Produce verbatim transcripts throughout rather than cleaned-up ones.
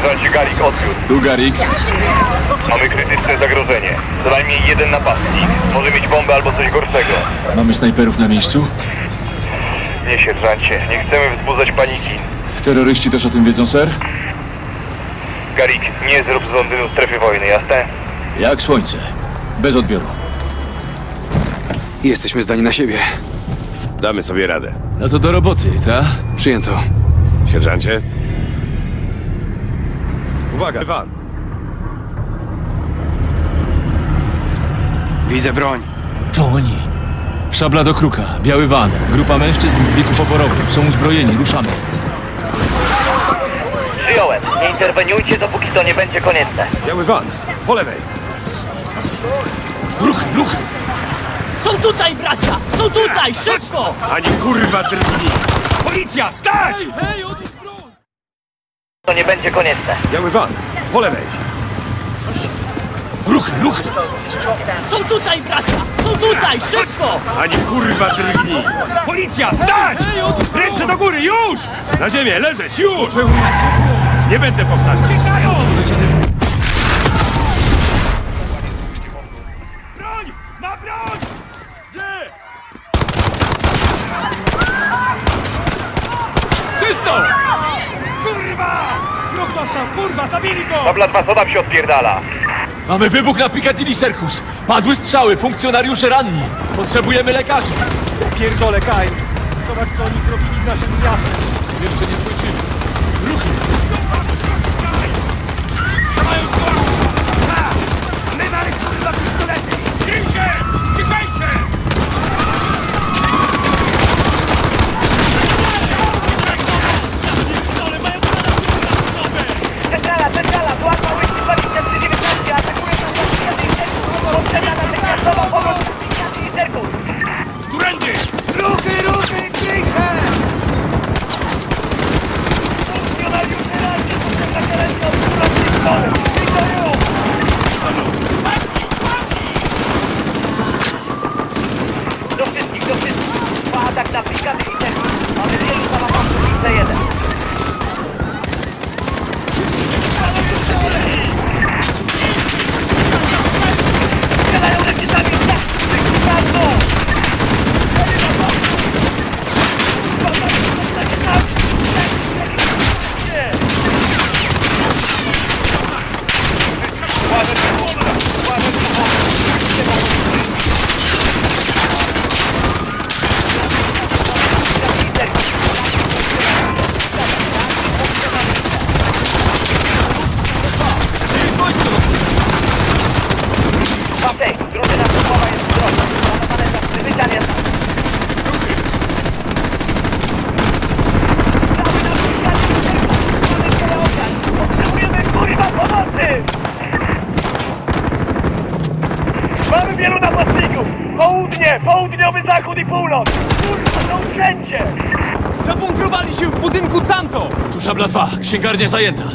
Sierżancie Garik, odbiór. Tu Garik. Mamy krytyczne zagrożenie. Co najmniej jeden napastnik. Może mieć bombę albo coś gorszego. Mamy snajperów na miejscu? Nie, sierżancie. Nie chcemy wzbudzać paniki. Terroryści też o tym wiedzą, ser? Garik, nie zrób z Londynu strefy wojny, jasne? Jak słońce. Bez odbioru. Jesteśmy zdani na siebie. Damy sobie radę. No to do roboty, ta? Przyjęto. Sierżancie? Uwaga, van! Widzę broń. To oni. Szabla do kruka, biały van, grupa mężczyzn w wieku poborowym. Są uzbrojeni, ruszamy. Przyjąłem. Nie interweniujcie, dopóki to nie będzie konieczne. Biały van! Po lewej! Ruchy, ruchy! Są tutaj, bracia! Są tutaj! Szybko! Ani kurwa drgnij! Policja, stać! Hej, hej, odnieś broń! To nie będzie konieczne. Biały van! Po lewej! Ruchy, ruchy! Są tutaj, bracia! Są tutaj! Szybko! Ani kurwa drgnij! Policja, stać! Ręce do góry, już! Na ziemię, leżeć, już! Nie będę powtarzać! Czekają! Broń! Ma broń! Nie! Czysto! Kurwa! Ruch dostał, kurwa, zabili go! Szabla dwa, co tam się odpierdala? Mamy wybuch na Piccadilly Circus. Padły strzały, funkcjonariusze ranni. Potrzebujemy lekarzy. Pierdolę, Kaj! Zobacz, co oni zrobili z naszym miastem! Jeszcze nie skończymy. Ruchy! My mamy, kurwa, pistolety! Kryjcie! Czekajcie! Centrala, centrala! Złapał dwadzieścia trzy dziewiętnaście, atakuje nas na Piccadilly Circus! Potrzebna natychmiastowa pomoc w Piccadilly Circus! Którędy? Ruchy, ruchy! Kryj się! Funkcjonariusze ranni! Potrzebna karetka od strony! Kryj Do wszystkich, do wszystkich! Trwa atak na Piccadilly Circus! Mamy wielu zamachowców i C jeden! Strzelają rakietami w dach! Wykupadło! Papej, drużyna słowa jest w drodze. Planowane za przybycia miasta. Potrzebujemy kurwa pomocy! Mamy wielu napastników! Południe, południowy zachód i północ! Kurwa, są wszędzie! Zabunkrowali się w budynku Tanto! Tu Szabla dwa, księgarnia zajęta.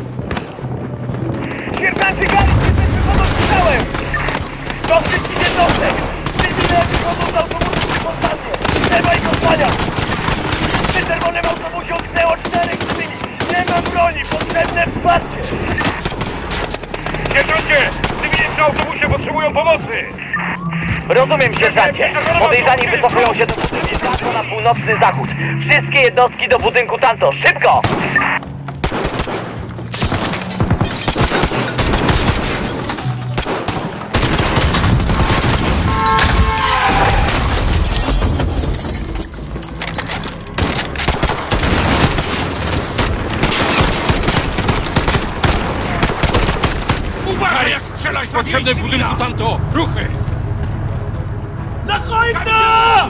Sierżancie Garik, jesteśmy pod ostrzałem! Do wszystkich jednostek! Cywile wychodzą z autobusu w Konstancie! Trzeba ich osłaniać! Przy czerwonym autobusie odknęło czterech cywili! Nie ma broni! Potrzebne wsparcie! Sierżancie! Cywile przy autobusie potrzebują pomocy! Rozumiem, sierżancie! Podejrzani wycofują się do budynku Tanto na północny zachód! Wszystkie jednostki do budynku Tanto! Szybko! Uwaga, jak strzelać potrzebne w budynku Tanto! Ruchy! Na hojna!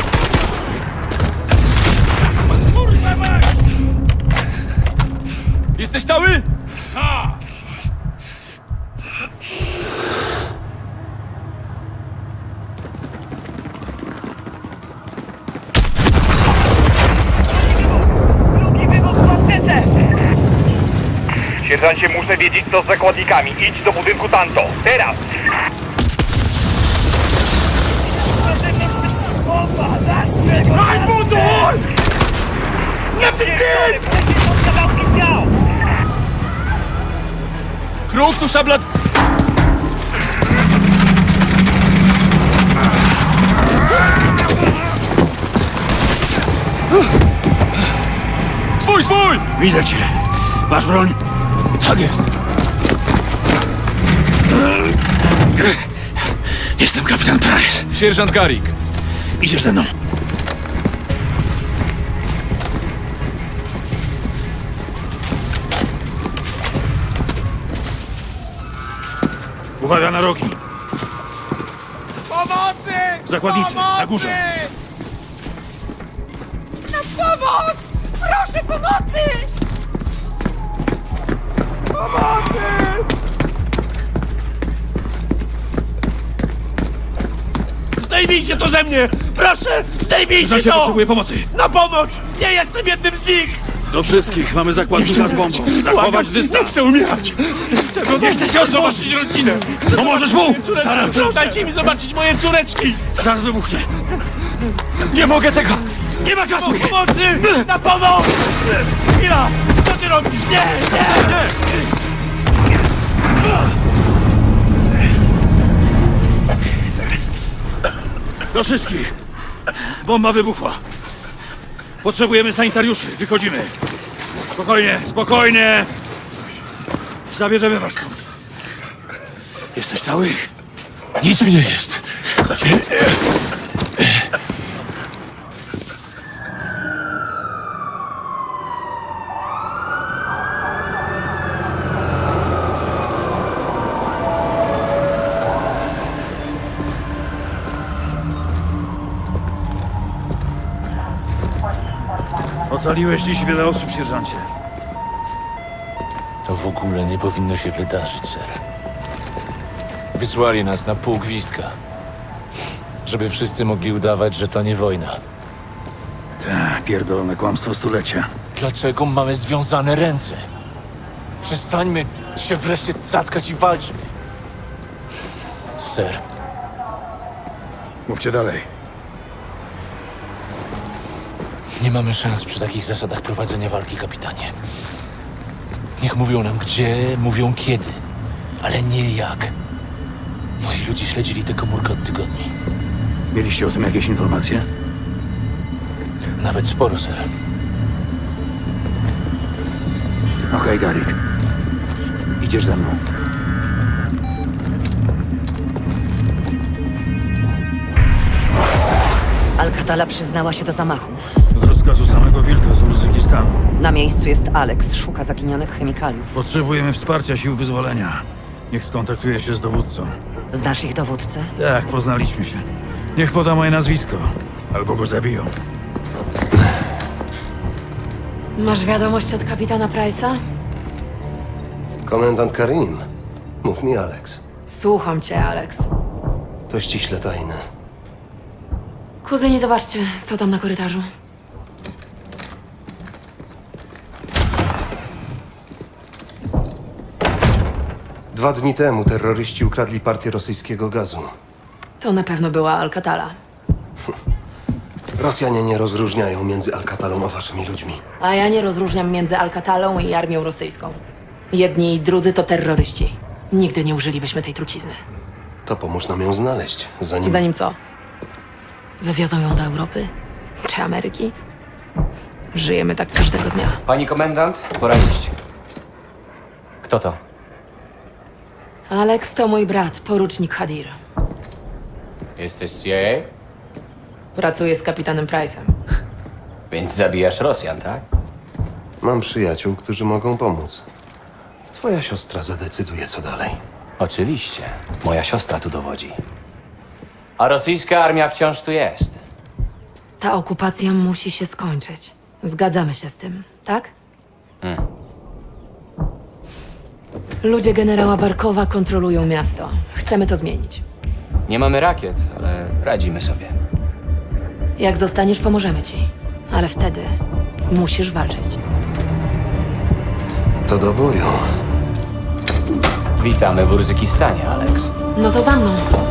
Kurwa mać! Jesteś cały? Ha! Drugi wybuch w aptece! Sierżancie, muszę wiedzieć co z zakładnikami. Idź do budynku Tanto. Teraz! Daj budur! Nie ty! Kruk, tu szabla... Swój, swój! Widzę cię. Masz broń? Tak jest. Jestem kapitan Price. Sierżant Garrick. Idziesz ze mną. Uwaga na rogi. Pomocy! Zakładnicy, Pomocy! na górze. Na pomoc! Proszę pomocy! Pomocy! Zdejmijcie to ze mnie! Proszę, zdejmijcie Znacie, to! potrzebuję pomocy. Na pomoc! Nie jestem jednym z nich! Do wszystkich mamy zakładnika z bombą. Zachować Nie dystans. chcę umierać! Chcę go Nie chcę się odsuwać. zobaczyć rodzinę! Pomożesz mu? Córeczki, Staram się. proszę, dajcie mi zobaczyć moje córeczki! Zaraz wybuchnie. Nie mogę tego! Nie ma czasu. Pomocy! Na pomoc! Chwila! Co ty robisz? Nie! Nie! Do wszystkich. Bomba wybuchła. Potrzebujemy sanitariuszy. Wychodzimy. Spokojnie, spokojnie. Zabierzemy was stąd. Jesteś cały? Nic mi nie jest. Ocaliłeś dziś wiele osób, sierżancie. To w ogóle nie powinno się wydarzyć, ser. Wysłali nas na pół gwizdka. Żeby wszyscy mogli udawać, że to nie wojna. Ta, pierdolone kłamstwo stulecia. Dlaczego mamy związane ręce? Przestańmy się wreszcie cackać i walczmy. Ser, Mówcie dalej. nie mamy szans przy takich zasadach prowadzenia walki, kapitanie. Niech mówią nam gdzie, mówią kiedy, ale nie jak. Moi ludzie śledzili tę komórkę od tygodni. Mieliście o tym jakieś informacje? Nawet sporo, ser. Okej, Garrick. Idziesz ze mną. Al-Qatala przyznała się do zamachu. Z rozkazu samego wilka z Urzykistanu. Na miejscu jest Alex, szuka zaginionych chemikaliów. Potrzebujemy wsparcia sił wyzwolenia. Niech skontaktuje się z dowódcą. Znasz ich dowódcę? Tak, poznaliśmy się. Niech poda moje nazwisko. Albo go zabiją. Masz wiadomość od kapitana Price'a? Komendant Karim. Mów mi, Alex. Słucham cię, Alex. To ściśle tajne. Kuzyni, zobaczcie, co tam na korytarzu. Dwa dni temu terroryści ukradli partię rosyjskiego gazu. To na pewno była Al-Qatala. Rosjanie nie rozróżniają między Al-Katalą a waszymi ludźmi. A ja nie rozróżniam między Al-Qatalą i armią rosyjską. Jedni i drudzy to terroryści. Nigdy nie użylibyśmy tej trucizny. To pomóż nam ją znaleźć, zanim... Zanim co? Wywiozą ją do Europy? Czy Ameryki? Żyjemy tak każdego dnia. Pani komendant, pora iść. Kto to? Alex to mój brat, porucznik Hadir. Jesteś z C I A? Pracuje z kapitanem Price'em. Więc zabijasz Rosjan, tak? Mam przyjaciół, którzy mogą pomóc. Twoja siostra zadecyduje, co dalej. Oczywiście. Moja siostra tu dowodzi. A rosyjska armia wciąż tu jest. Ta okupacja musi się skończyć. Zgadzamy się z tym, tak? Hmm. Ludzie generała Barkowa kontrolują miasto. Chcemy to zmienić. Nie mamy rakiet, ale radzimy sobie. Jak zostaniesz, pomożemy ci. Ale wtedy musisz walczyć. To do boju. Witamy w Urzykistanie, Alex. No to za mną.